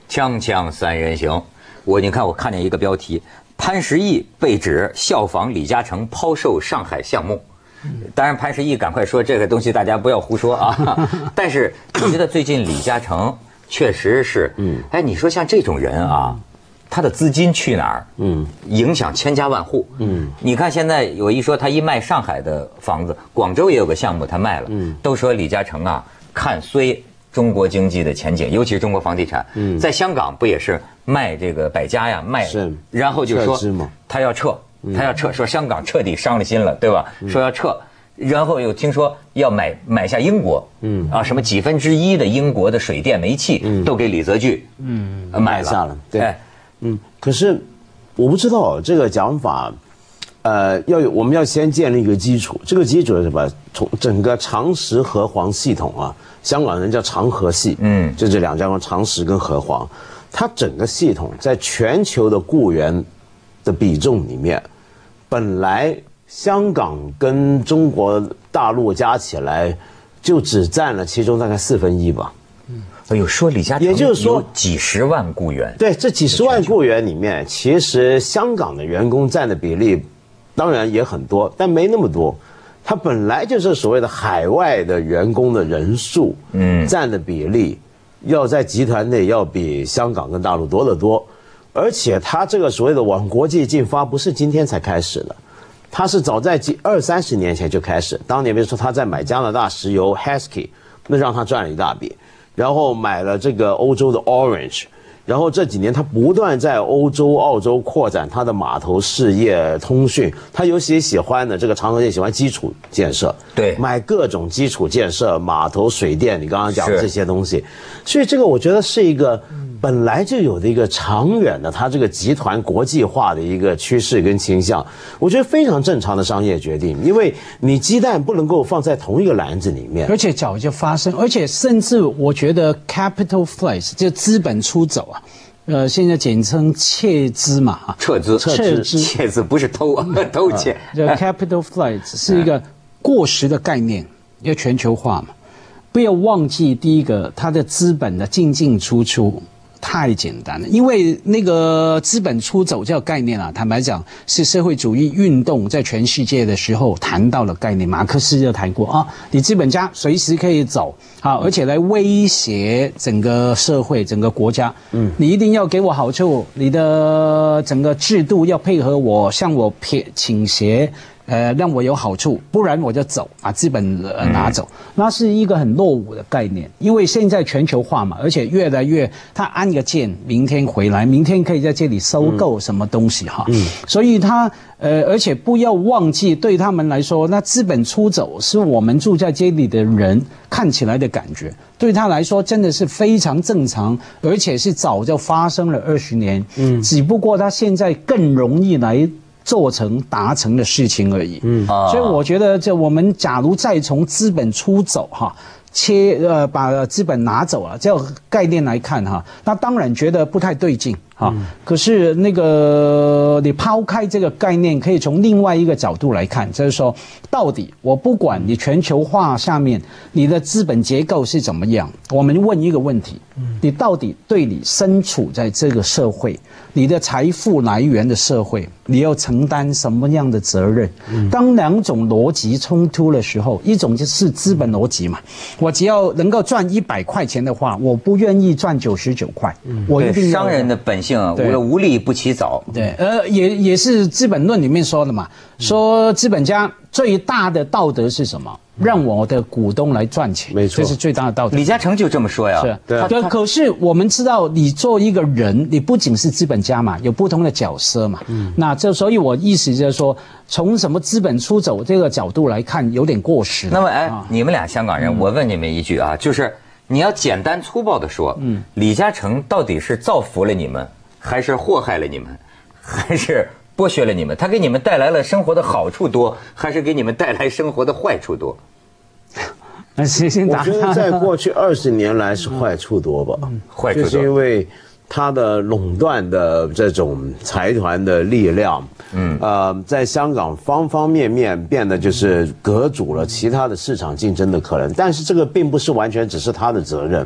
锵锵三人行，你看我看见一个标题，潘石屹被指效仿李嘉诚抛售上海项目。当然，潘石屹赶快说这个东西大家不要胡说啊。但是你觉得最近李嘉诚确实是，哎，你说像这种人啊，他的资金去哪儿？影响千家万户。你看现在有一说他一卖上海的房子，广州也有个项目他卖了，都说李嘉诚啊看衰中国经济的前景，尤其是中国房地产。在香港不也是卖这个百家呀，卖，然后就说他要撤。说香港彻底伤了心了，对吧？说要撤，然后又听说要买下英国，什么1/2的英国的水电煤气都给李泽钜，买下了，对，可是我不知道这个讲法，我们要先建立一个基础，这个基础是什么？从整个长实和黄系统啊，香港人叫长和系，就这两家公司长实跟和黄，它整个系统在全球的雇员的比重里面，本来香港跟中国大陆加起来就只占了其中大概1/4吧。 哎呦，说李嘉诚， 也就是说有几十万雇员。 对，这几十万雇员里面，其实香港的员工占的比例，当然也很多，但没那么多。它本来就是所谓的海外的员工的人数，占的比例，要在集团内要比香港跟大陆多得多。而且他这个所谓的往国际进发不是今天才开始的，他是早在20-30年前就开始。当年比如说他在买加拿大石油 Heskey， 那让他赚了一大笔，然后买了这个欧洲的 Orange， 然后这几年他不断在欧洲、澳洲扩展他的码头事业、通讯。他尤其喜欢的这个长和系喜欢基础建设， 对， 买各种基础建设、码头、水电，你刚刚讲的这些东西。所以这个我觉得是一个本来就有的一个长远的，它这个集团国际化的一个趋势跟倾向，我觉得非常正常的商业决定，因为你鸡蛋不能够放在同一个篮子里面， 而且早就发生，而且甚至我觉得 capital flight 就资本出走啊，现在简称撤资嘛， 撤资，撤资不是偷窃， 这 capital flight 是一个过时的概念，要全球化嘛，不要忘记第一个，它的资本的进出太简单了，因为那个资本出走这个概念啊，坦白讲是社会主义运动在全世界的时候谈到的概念，马克思就谈过啊，你资本家随时可以走啊，而且来威胁整个社会、整个国家，你一定要给我好处，你的整个制度要配合我，向我倾斜。让我有好处，不然我就走，把资本拿走，那是一个很落伍的概念。因为现在全球化嘛，而且越来越，他按个键，明天回来，明天可以在这里收购什么东西哈。所以他而且不要忘记，对他们来说，那资本出走是我们住在这里的人看起来的感觉，对他来说真的是非常正常，而且是早就发生了20年。只不过他现在更容易来达成的事情而已。所以我觉得，我们假如再从资本出走哈，把资本拿走了这个概念来看哈，那当然觉得不太对劲哈。可是那个你抛开这个概念，可以从另外一个角度来看，就是说，到底我不管你全球化下面你的资本结构是怎么样，我们问一个问题：你到底对你身处在这个社会，你的财富来源的社会，你要承担什么样的责任？当两种逻辑冲突的时候，一种就是资本逻辑嘛，我只要能够赚100块钱的话，我不愿意赚99块，我一定要。 商人的本性无利不起早。 对，也是《资本论》里面说的嘛，说资本家最大的道德是什么？让我的股东来赚钱，没错，这是最大的道德。 李嘉诚就这么说呀。 是，对。可是我们知道，你做一个人，你不仅是资本家嘛，有不同的角色嘛。那所以我意思就是说，从什么资本出走这个角度来看，有点过时。 那么，你们俩香港人，我问你们一句啊，就是你要简单粗暴地说，李嘉诚到底是造福了你们，还是祸害了你们，还是剥削了你们？他给你们带来了生活的好处多，还是给你们带来生活的坏处多？ 我觉得在过去20年来是坏处多吧， 坏处多， 就是因为他的垄断的这种财团的力量，在香港方方面面变得就是隔阻了其他的市场竞争的可能。但是这个并不是完全只是他的责任，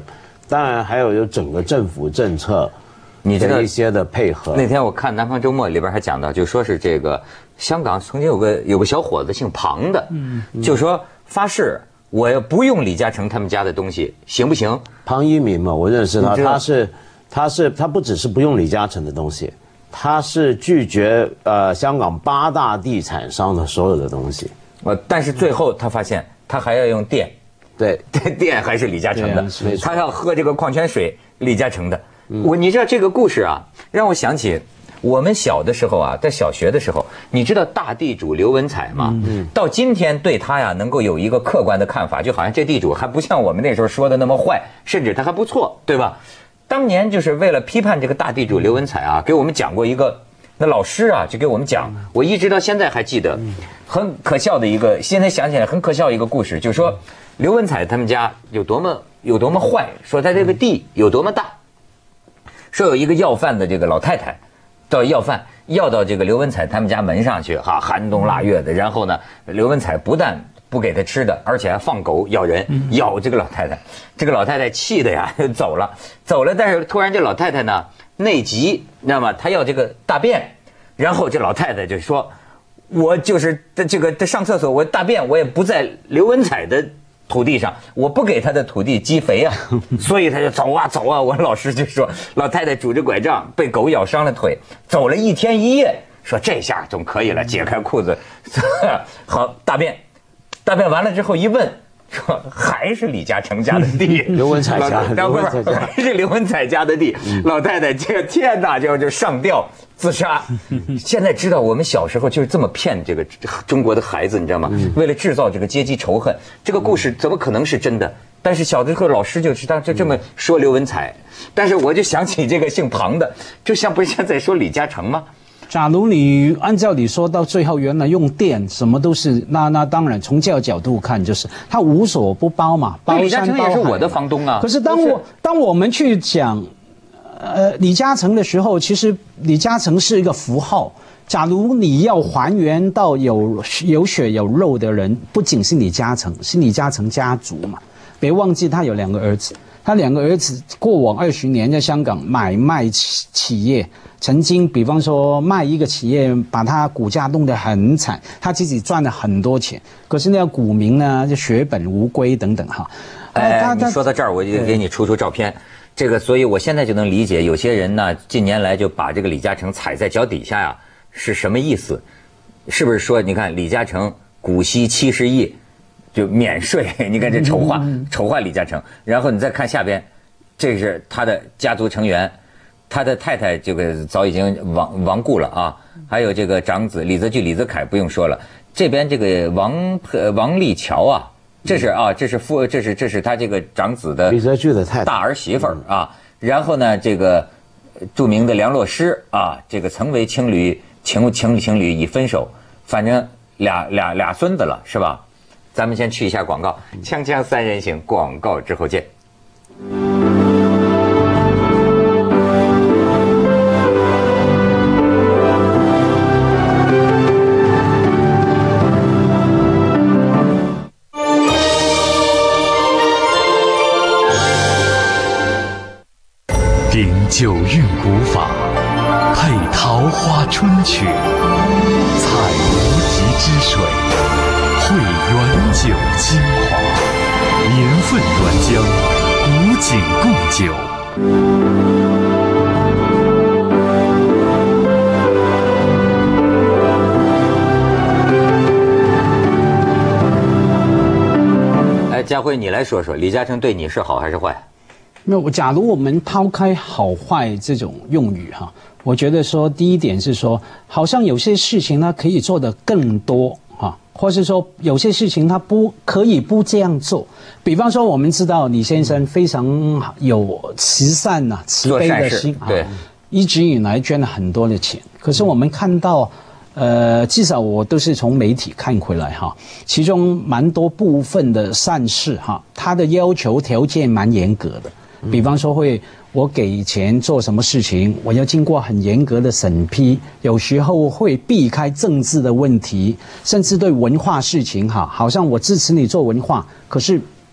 当然还有整个政府政策， 你知道一些的配合。 那天我看《南方周末》里边还讲到，就说是这个香港曾经有个小伙子姓庞的，就说发誓我要不用李嘉诚他们家的东西，行不行？ 庞一鸣嘛，我认识他，他不只是不用李嘉诚的东西，他是拒绝香港8大地产商的所有的东西。 但是最后他发现他还要用电， 对， 电还是李嘉诚的，他要喝这个矿泉水，李嘉诚的。你知道这个故事啊，让我想起我们小的时候啊，在小学的时候，你知道大地主刘文彩吗？到今天对他呀能够有一个客观的看法，就好像这地主还不像我们那时候说的那么坏，甚至他还不错，对吧？当年就是为了批判这个大地主刘文彩啊，给我们讲过一个，那老师啊就给我们讲，我一直到现在还记得，很可笑的一个，现在想起来很可笑一个故事，就是说刘文彩他们家有多么坏，说他这个地有多么大。说有一个要饭的这个老太太，到要饭要到这个刘文彩他们家门上去，寒冬腊月的。然后呢，刘文彩不但不给他吃的，而且还放狗咬人，咬这个老太太。这个老太太气的呀就走了。但是突然这老太太呢内急，你知道吗？她要这个大便，然后这老太太就说：“我就是这个上厕所，我大便我也不在刘文彩的土地上，我不给他的土地积肥啊，所以他就走啊走啊。我老师就说，老太太拄着拐杖被狗咬伤了腿，走了1天1夜，说这下总可以了，解开裤子，好大便完了之后一问，说还是李嘉诚家的地， 刘文彩家， 还是刘文彩家的地。老太太这个天哪，就上吊自杀。现在知道我们小时候就是这么骗这个中国的孩子，你知道吗？为了制造这个阶级仇恨，这个故事怎么可能是真的？但是小的时候老师就是当这么说刘文彩，但是我就想起这个姓庞的，就像不是现在说李嘉诚吗？ 假如你按照你说到最后，原来用电什么都是，那当然从这个角度看，就是他无所不包嘛，包李嘉诚也是我的房东啊。 可是当我们去讲李嘉诚的时候，其实李嘉诚是一个符号。假如你要还原到有血有肉的人，不仅是李嘉诚，是李嘉诚家族嘛。别忘记他有2个儿子，他2个儿子过往20年在香港买卖企业，曾经比方说卖一个企业，把他股价弄得很惨，他自己赚了很多钱，可是那个股民呢就血本无归等等哈。 你说到这儿，我就给你出照片。这个，所以我现在就能理解有些人呢，近年来就把这个李嘉诚踩在脚底下呀，是什么意思？是不是说，你看李嘉诚股息70亿，就免税？你看这丑化李嘉诚。然后你再看下边，这是他的家族成员，他的太太这个早已经亡故了啊，还有这个长子李泽钜、李泽楷不用说了，这边这个王立桥啊。这是他这个长子的李泽钜的太太大儿媳妇儿啊，然后呢，这个著名的梁洛施啊，这个曾为情侣已分手，反正俩孙子了，是吧？咱们先去一下广告，锵锵三人行，广告之后见。 秉九韵古法，配桃花春曲，采无极之水，汇原酒精华，年份原浆，古井贡酒。 哎，家辉，你来说说，李嘉诚对你是好还是坏？ 没有，假如我们抛开好坏这种用语哈，我觉得说第一点是说，好像有些事情它可以做得更多哈，或是说有些事情它不可以不这样做。比方说，我们知道李先生非常有慈善呐、慈悲的心啊， 对， 一直以来捐了很多的钱。可是我们看到，至少我都是从媒体看回来哈，其中蛮多部分的善事哈，他的要求条件蛮严格的。比方说我给钱做什么事情，我要经过很严格的审批，有时候会避开政治的问题，甚至对文化事情好像我支持你做文化，可是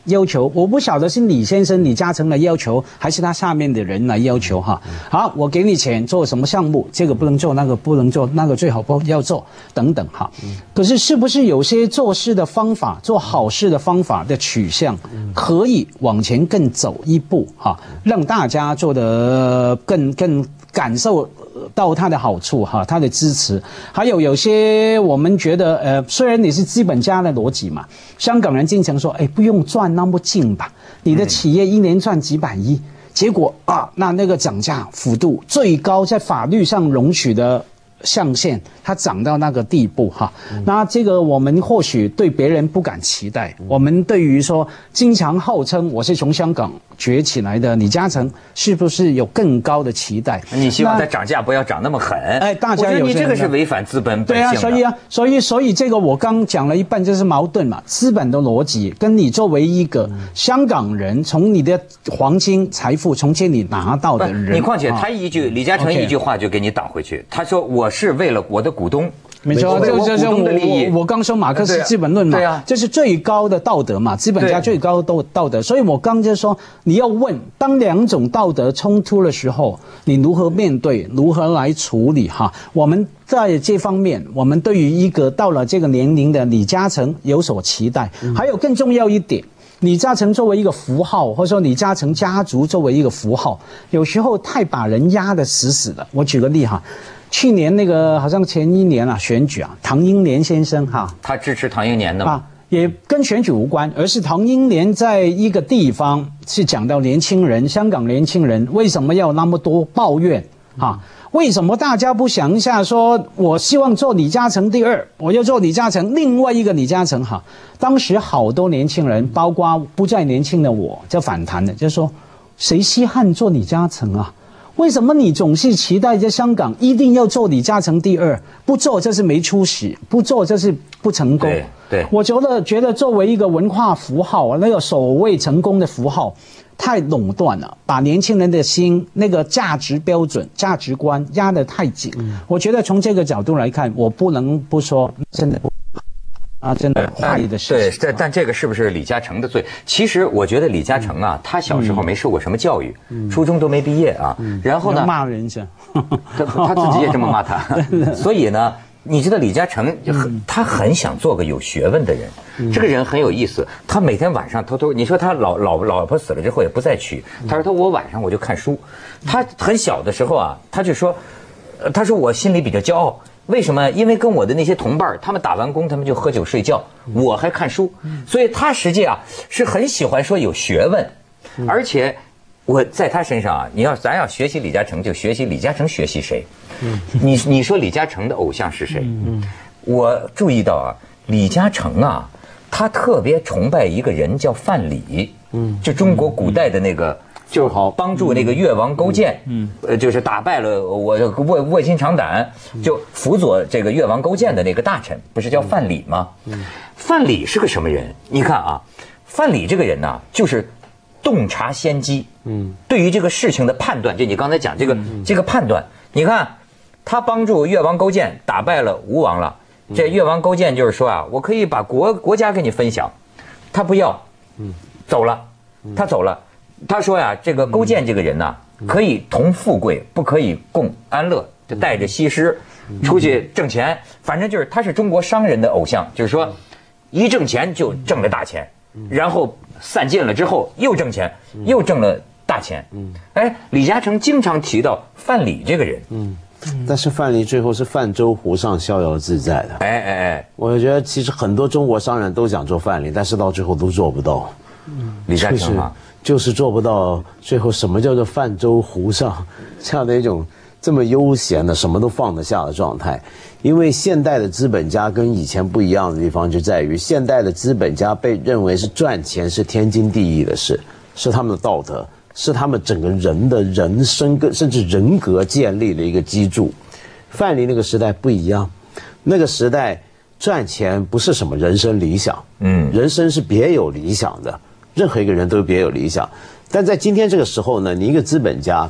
要求，我不晓得是李先生李嘉诚来要求，还是他下面的人来要求哈。好，我给你钱做什么项目，这个不能做，那个不能做，那个最好不要做，等等哈。可是是不是有些做事的方法，做好事的方法的取向，可以往前更走一步哈，让大家做得更感受到它的好处哈，它的支持。还有些我们觉得虽然你是资本家的逻辑嘛，香港人经常说不用赚那么近吧，你的企业一年赚几百亿，结果那个涨价幅度最高在法律上容许的象限，它涨到那个地步哈。那这个我们或许对别人不敢期待，我们对于说经常号称我是从香港崛起来的李嘉诚，是不是有更高的期待？ 你希望它涨价不要涨那么狠？ 大家有你这个是违反资本本性的。 对啊，所以这个我刚讲了一半就是矛盾嘛，资本的逻辑跟你作为一个香港人，从你的黄金财富从这里拿到的人， 你况且他一句李嘉诚一句话就给你挡回去，他说我是为了我的股东。 没错，就是我刚说马克思资本论嘛，这是最高的道德嘛，资本家最高的道德。所以我刚就说，你要问，当两种道德冲突的时候，你如何面对，如何来处理哈？我们在这方面，我们对于一个到了这个年龄的李嘉诚有所期待。还有更重要一点，李嘉诚作为一个符号，或者说李嘉诚家族作为一个符号，有时候太把人压得死死的。我举个例哈。去年那个好像前一年选举唐英年先生他支持唐英年的嘛， 也跟选举无关，而是唐英年在一个地方是讲到年轻人，香港年轻人为什么要那么多抱怨为什么大家不想一下说，我希望做李嘉诚第二，我要做李嘉诚另外一个李嘉诚当时好多年轻人，包括不再年轻的我，就反弹的，就说谁稀罕做李嘉诚啊？为什么你总是期待在香港一定要做李嘉诚第二？不做这是没出息，不做这是不成功。 对， 我觉得作为一个文化符号，那个所谓成功的符号，太垄断了，把年轻人的心那个价值标准、价值观压得太紧。我觉得从这个角度来看，我不能不说真的不。真的坏的事情。 对，但这个是不是李嘉诚的罪？其实我觉得李嘉诚他小时候没受过什么教育，初中都没毕业然后呢， 骂人家， 他自己也这么骂他。所以呢，你知道李嘉诚他很想做个有学问的人。这个人很有意思，他每天晚上偷偷，你说他老婆死了之后也不再娶，他说我晚上我就看书。他很小的时候他就说，他说我心里比较骄傲。为什么？因为跟我的那些同伴，他们打完工，他们就喝酒睡觉，我还看书，所以他实际是很喜欢说有学问，而且我在他身上咱要学习李嘉诚，就学习李嘉诚学习谁？你说李嘉诚的偶像是谁？我注意到李嘉诚他特别崇拜一个人叫范蠡，就中国古代的那个。就好帮助那个越王勾践，就是打败了我卧薪尝胆，就辅佐这个越王勾践的那个大臣，不是叫范蠡吗？范蠡是个什么人？你看范蠡这个人就是洞察先机，对于这个事情的判断，就你刚才讲这个判断，你看他帮助越王勾践打败了吴王了，这越王勾践就是说我可以把国家给你分享，他不要，走了，他走了。他说这个勾践这个人可以同富贵，不可以共安乐，就带着西施出去挣钱，反正就是他是中国商人的偶像，就是说一挣钱就挣了大钱，然后散尽了之后又挣钱，又挣了大钱。李嘉诚经常提到范蠡这个人， 但是范蠡最后是泛舟湖上逍遥自在的。我觉得其实很多中国商人都想做范蠡，但是到最后都做不到。 李嘉诚就是做不到最后什么叫做泛舟湖上这样的一种这么悠闲的什么都放得下的状态。因为现代的资本家跟以前不一样的地方就在于，现代的资本家被认为是赚钱是天经地义的事，是他们的道德，是他们整个人的人生甚至人格建立的一个基柱。范蠡那个时代不一样，那个时代赚钱不是什么人生理想，人生是别有理想的，任何一个人都别有理想。但在今天这个时候呢，你一个资本家，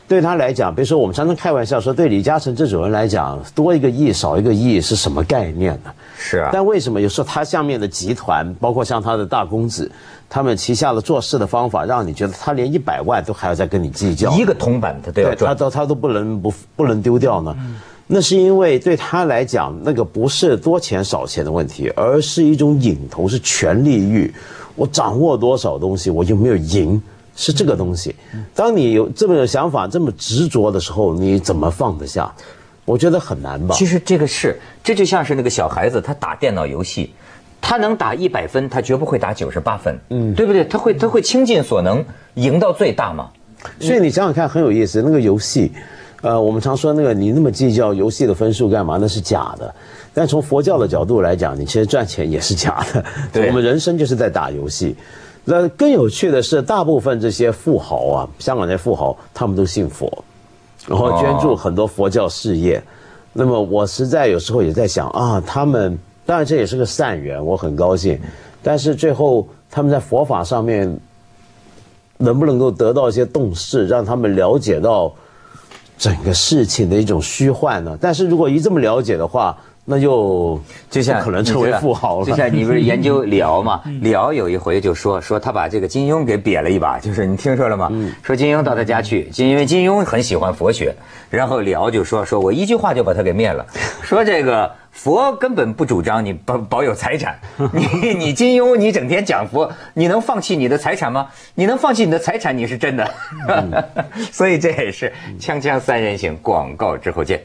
对他来讲，比如说我们常常开玩笑说，对李嘉诚这种人来讲，多一个亿少一个亿是什么概念呢？ 是啊。 但为什么有时候他下面的集团，包括像他的大公子，他们旗下的做事的方法，让你觉得他连100万都还要再跟你计较， 一个铜板他都要赚， 他都不能丢掉呢？那是因为对他来讲，那个不是多钱少钱的问题，而是一种瘾头，是权力欲。我掌握多少东西，我有没有赢，是这个东西。当你有这么有想法、这么执着的时候，你怎么放得下？我觉得很难吧。 其实这就像是那个小孩子，他打电脑游戏，他能打100分，他绝不会打98分，对不对？他会倾尽所能赢到最大嘛。 所以你想想看，很有意思。那个游戏，我们常说那个你那么计较游戏的分数干嘛？那是假的。但从佛教的角度来讲，你其实赚钱也是假的。 对， 我们人生就是在打游戏。那更有趣的是，大部分这些富豪啊，香港这些富豪，他们都信佛，然后捐助很多佛教事业。那么我实在有时候也在想啊，他们当然这也是个善缘，我很高兴。但是最后他们在佛法上面能不能够得到一些洞视，让他们了解到整个事情的一种虚幻呢？但是如果一这么了解的话，那就像可能成为富豪了。 就像你不是研究李敖嘛？李敖有一回就说他把这个金庸给瘪了一把，就是你听说了吗？说金庸到他家去，因为金庸很喜欢佛学，然后李敖就说我一句话就把他给灭了，说这个佛根本不主张你保有财产，你金庸你整天讲佛，你能放弃你的财产吗？你能放弃你的财产，你是真的。所以这也是锵锵三人行，广告之后见。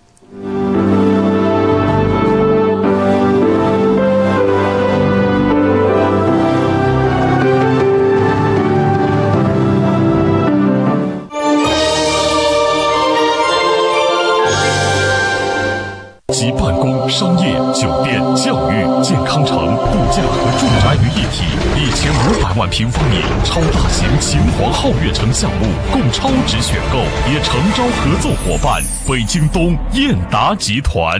集办公、商业、酒店、教育、健康城、度假和住宅于一体，1500万平方米超大型秦皇皓月城项目，共超值选购，也诚招合作伙伴北京东燕达集团。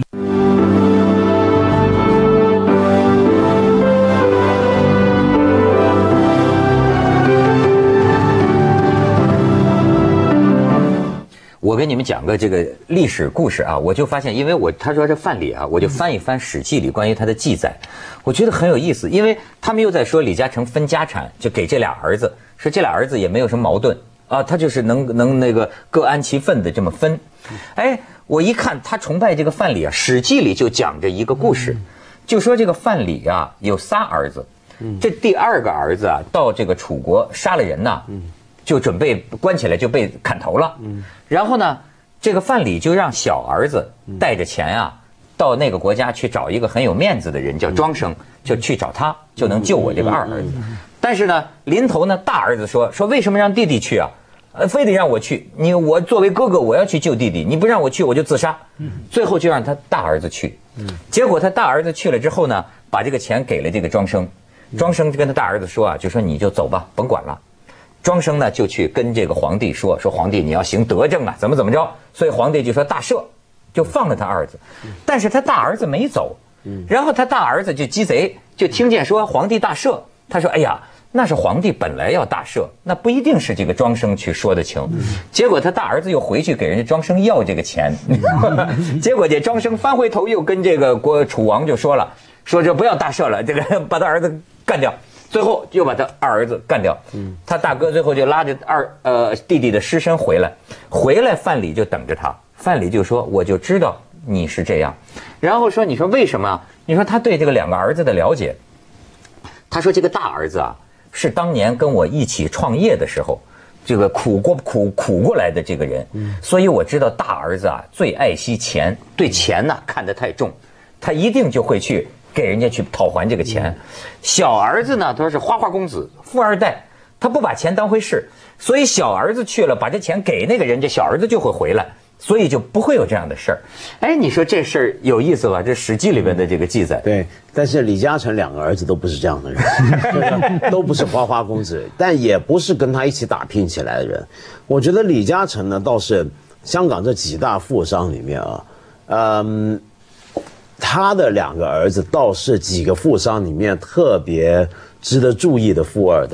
我跟你们讲个这个历史故事啊，我就发现，因为他说这范蠡啊，我就翻一翻《史记》里关于他的记载，我觉得很有意思，因为他们又在说李嘉诚分家产，就给这俩儿子，说这俩儿子也没有什么矛盾啊，他就是能那个各安其分的这么分。哎，我一看他崇拜这个范蠡啊，《史记》里就讲着一个故事，就说这个范蠡啊有仨儿子，这第2个儿子啊到这个楚国杀了人呐。就准备关起来，就被砍头了。然后呢，这个范蠡就让小儿子带着钱啊，到那个国家去找一个很有面子的人，叫庄生，就去找他，就能救我这个2儿子。但是呢，临头呢，大儿子说为什么让弟弟去啊？非得让我去，我作为哥哥，我要去救弟弟，你不让我去，我就自杀。最后就让他大儿子去。结果他大儿子去了之后呢，把这个钱给了这个庄生。庄生就跟他大儿子说啊，就说你就走吧，甭管了。庄生呢就去跟这个皇帝说皇帝你要行德政啊，怎么着，所以皇帝就说大赦，就放了他儿子。但是他大儿子没走，然后他大儿子就鸡贼，就听见说皇帝大赦，他说哎呀，那是皇帝本来要大赦，那不一定是这个庄生去说的情。结果他大儿子又回去给人家庄生要这个钱，结果这庄生翻回头又跟这个楚王就说了，说这不要大赦了，这个把他儿子干掉。最后又把他2儿子干掉，他大哥最后就拉着弟弟的尸身回来范蠡就等着他，范蠡就说我就知道你是这样，然后说你说为什么？你说他对这个2个儿子的了解，他说这个大儿子啊是当年跟我一起创业的时候，这个苦过来的这个人，所以我知道大儿子啊最爱惜钱，对钱呢看得太重，他一定就会去给人家去讨还这个钱。小儿子呢，他是花花公子，富2代，他不把钱当回事，所以小儿子去了，把这钱给那个人，这小儿子就会回来，所以就不会有这样的事儿。哎，你说这事儿有意思吧？这《史记》里面的这个记载。 对，但是李嘉诚2个儿子都不是这样的人，都不是花花公子，但也不是跟他一起打拼起来的人。我觉得李嘉诚呢，倒是香港这几大富商里面啊，他的2个儿子倒是几个富商里面特别值得注意的富2代。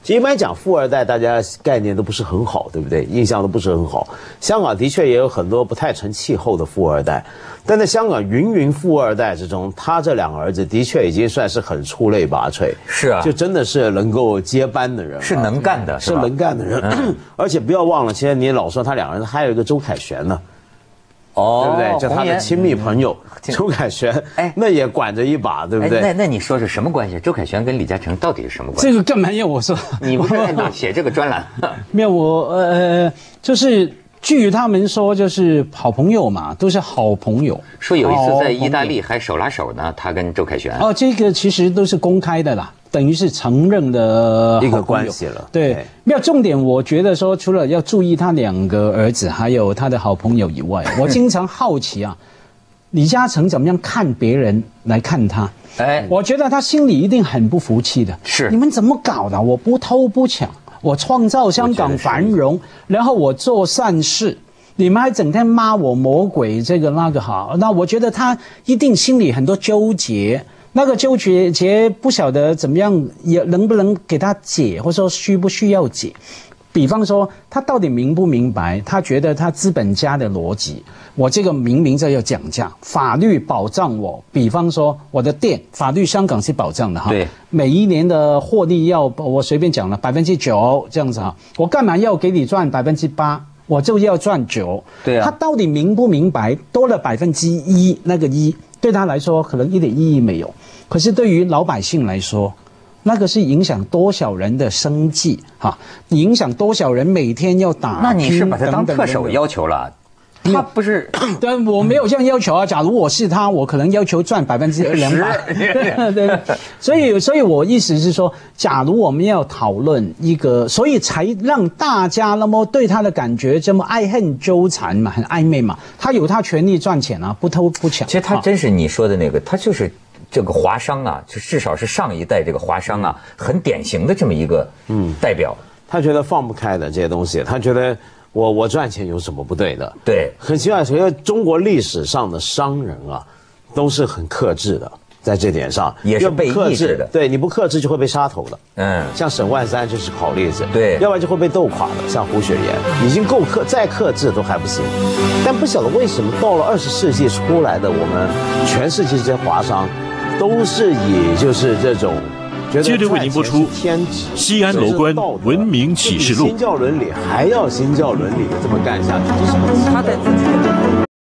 其实一般讲富二代，大家概念都不是很好，对不对？印象都不是很好。香港的确也有很多不太成气候的富二代，但在香港芸富二代之中，他这两个儿子的确已经算是很出类拔萃。 是啊， 就真的是能够接班的人， 是能干的， 是能干的人。而且不要忘了，现在你老说他两个人，还有一个周凯旋呢。对不对？就他的亲密朋友周凯旋，那也管着一把，对不对？ 那你说是什么关系？周凯旋跟李嘉诚到底是什么关系？ 这个更没有我说， 你不是写这个专栏？ 没有我就是据他们说，就是好朋友嘛，都是好朋友。 说有一次在意大利还手拉手呢，他跟周凯旋。 哦，这个其实都是公开的啦。等于是承认的一个关系了。 对，没有重点。我觉得说，除了要注意他两个儿子，还有他的好朋友以外，我经常好奇啊，李嘉诚怎么样看别人来看他？我觉得他心里一定很不服气的。 是， 你们怎么搞的？我不偷不抢，我创造香港繁荣，然后我做善事，你们还整天骂我魔鬼，这个那个好。那我觉得他一定心里很多纠结。那个纠结不晓得怎么样，也能不能给他解，或者说需不需要解？比方说，他到底明不明白？他觉得他资本家的逻辑，我这个明明在要讲价，法律保障我。比方说，我的店，法律香港是保障的哈， 对， 每一年的获利要我随便讲了9%这样子哈，我干嘛要给你赚8%？我就要赚9%。 对啊， 他到底明不明白？多了1%，那个1对他来说可能一点意义没有。可是对于老百姓来说，那个是影响多少人的生计哈，影响多少人每天要打拼。 那你是把他当特首要求了？他不是， 但我没有这样要求啊。假如我是他，我可能要求赚200%。对，所以我意思是说，假如我们要讨论一个，所以才让大家那么对他的感觉这么爱恨纠缠嘛，很暧昧嘛。他有他权利赚钱啊，不偷不抢。 其实他真是你说的那个，他就是这个华商啊，就至少是上一代这个华商啊，很典型的这么一个代表。 他觉得放不开的这些东西，他觉得。我赚钱有什么不对的？ 对， 很奇怪，因为中国历史上的商人啊，都是很克制的，在这点上也是被抑制的。 对，你不克制就会被杀头的。像沈万三就是好例子。 对， 要不然就会被斗垮的，像胡雪岩，已经够再克制都还不行。但不晓得为什么到了20世纪出来的我们全世界这些华商，都是以就是这种。 接着为您播出《西安楼观文明启示录》。 新教伦理还要新教伦理的这么干下去，这是他在自己。